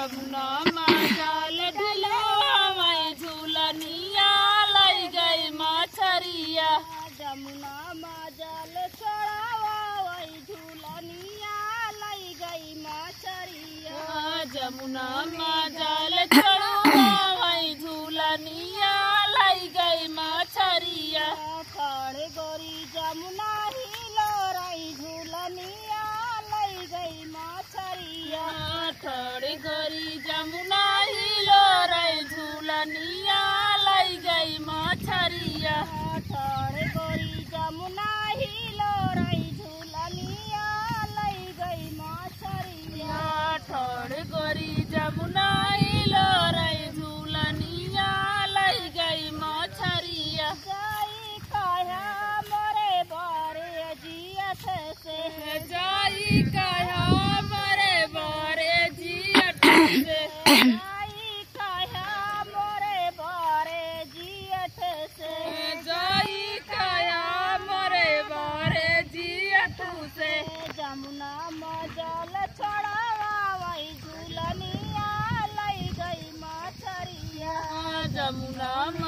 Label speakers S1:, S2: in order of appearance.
S1: जमुना माजाल ढिलवाई झूलनिया लाई गई मछरिया।
S2: जमुना माजाल छोड़ावाई झूलनिया लाई गई मछरिया।
S1: जमुना माजाल छोड़ावाई झूलनिया लाई गई मछरिया।
S2: खड़े गोरी जमुना हिलो रही झूलनिया लाई गई मछरिया।
S1: खड़े गोरी जमुना हिलो रही झूलनिया लाई गई मछरिया।
S2: खड़े गोरी जमुना हिलो रही झूलनिया लाई गई मछरिया।
S1: खड़े गोरी जमुना हिलो रही झूलनिया लाई गई मछरिया।
S2: जाई काया मोरे बारे जियत से।
S1: जाई काया मोरे बारे जियत से।
S2: जाई काया मोरे बारे जियत से।
S1: जाई काया मोरे बारे जियत से।
S2: जमुना मजाल छोड़ावाई झूलनिया लाई गई मछरिया।
S1: जमुना